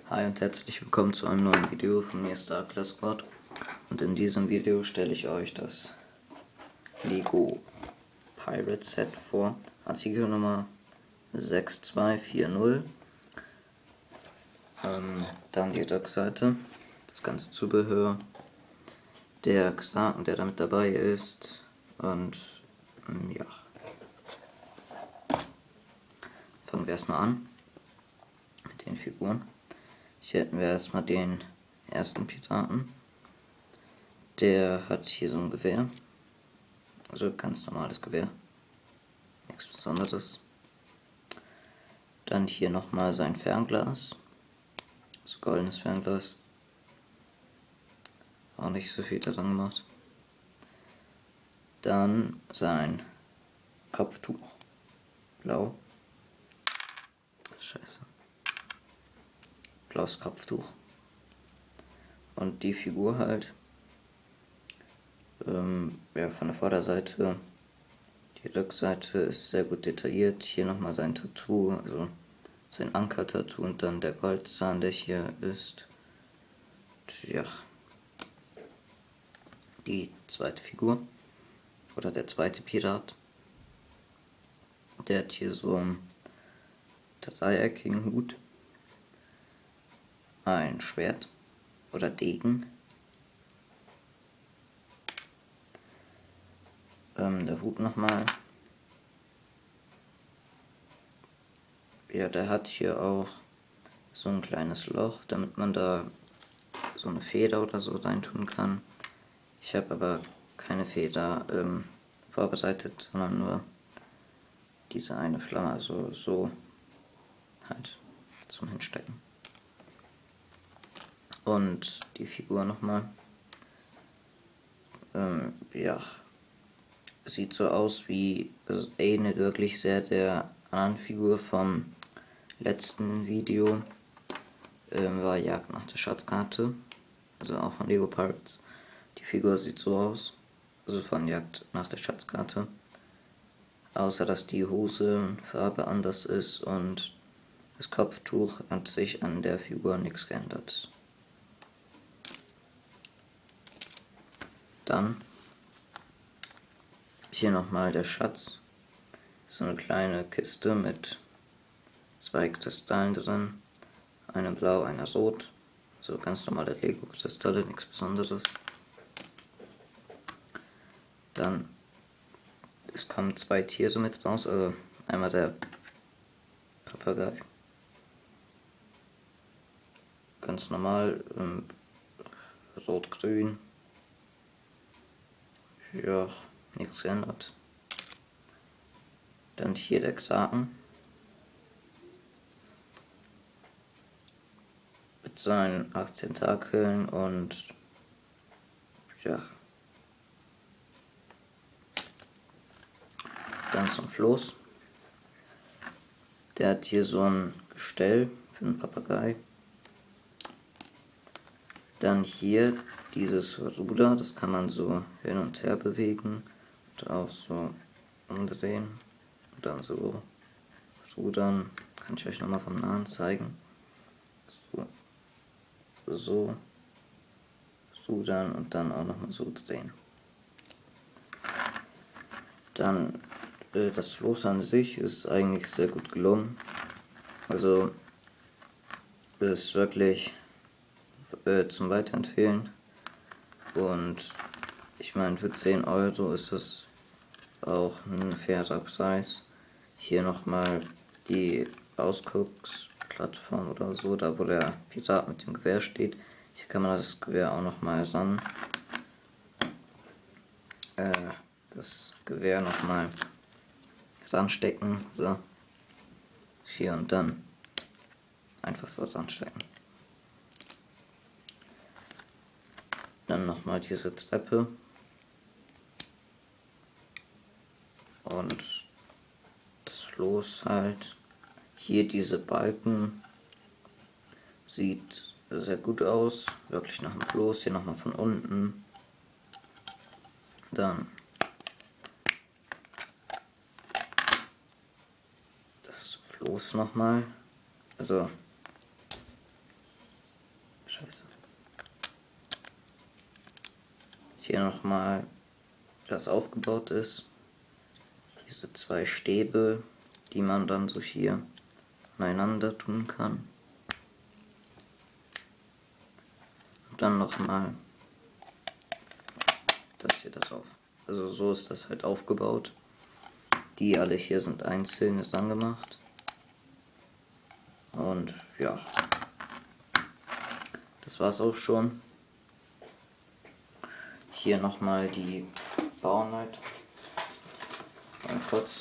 Hi und herzlich willkommen zu einem neuen Video von mir, Starclass Squad. Und in diesem Video stelle ich euch das Lego Pirate Set vor. Artikel Nummer 6240. Dann die Rückseite, das ganze Zubehör, der Kragen, der damit dabei ist. Und ja, fangen wir erstmal an mit den Figuren. Hier hätten wir erstmal den ersten Piraten. Der hat hier so ein Gewehr. Also ganz normales Gewehr. Nichts Besonderes. Dann hier nochmal sein Fernglas. So goldenes Fernglas. Auch nicht so viel daran gemacht. Dann sein Kopftuch. Blau. Scheiße. Blaues Kopftuch. Und die Figur halt. Ja, von der Vorderseite. Die Rückseite ist sehr gut detailliert. Hier nochmal sein Tattoo, also sein Anker-Tattoo und dann der Goldzahn, der hier ist. Und ja. Die zweite Figur. Oder der zweite Pirat. Der hat hier so einen dreieckigen Hut. Ein Schwert. Oder Degen. Der Hut nochmal. Ja, der hat hier auch so ein kleines Loch, damit man da so eine Feder oder so reintun kann. Ich habe aber keine Feder vorbereitet, sondern nur diese eine Flamme, also so halt zum Hinstecken. Und die Figur nochmal. Ja, sieht so aus wie, ähnelt wirklich sehr der anderen Figur vom letzten Video. War Jagd nach der Schatzkarte, also auch von Lego Pirates. Die Figur sieht so aus, also von Jagd nach der Schatzkarte. Außer dass die Hosenfarbe anders ist und das Kopftuch hat sich an der Figur nichts geändert. Dann hier nochmal der Schatz. So eine kleine Kiste mit 2 Kristallen drin. Eine blau, eine rot. So ganz normale Lego-Kristalle, nichts Besonderes. Dann, es kommen 2 Tiere mit raus, also einmal der Papagei. Ganz normal, rot-grün. Ja, nichts geändert. Dann hier der Kraken. Mit seinen 8 Tentakeln und ja. Dann zum Floß. Der hat hier so ein Gestell für einen Papagei. Dann hier dieses Ruder, das kann man so hin und her bewegen und auch so umdrehen und dann so rudern. Kann ich euch nochmal vom Nahen zeigen. So rudern und dann auch nochmal so drehen. Dann das Floß an sich ist eigentlich sehr gut gelungen. Also ist wirklich zum Weiterempfehlen. Und ich meine, für 10 Euro ist das auch ein fairer Preis. Hier nochmal die Ausgucksplattform oder so, da wo der Pirat mit dem Gewehr steht. Hier kann man das Gewehr auch nochmal ran. Das Gewehr nochmal ranstecken. So. Hier und dann einfach so ranstecken. Dann nochmal diese Treppe. Und das Floß halt. Hier diese Balken. Sieht sehr gut aus. Wirklich nach dem Floß. Hier nochmal von unten. Dann das Floß nochmal. Also Scheiße. Hier nochmal, das aufgebaut ist. Diese 2 Stäbe, die man dann so hier aneinander tun kann. Und dann nochmal das hier das auf. Also so ist das halt aufgebaut. Die alle hier sind einzeln dran gemacht. Und ja, das war's auch schon. Hier nochmal die Bauanleitung. Mal kurz.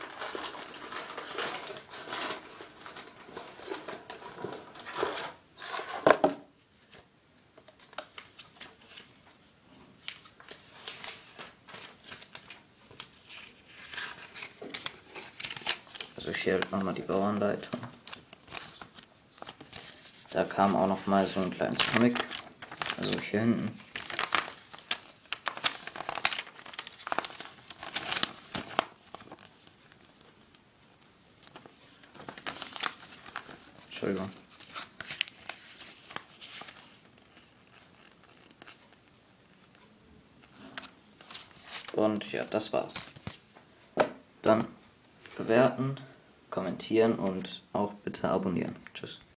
Also hier nochmal die Bauanleitung. Da kam auch noch mal so ein kleines Comic. Also hier hinten. Entschuldigung. Und ja, das war's. Dann bewerten, kommentieren und auch bitte abonnieren. Tschüss.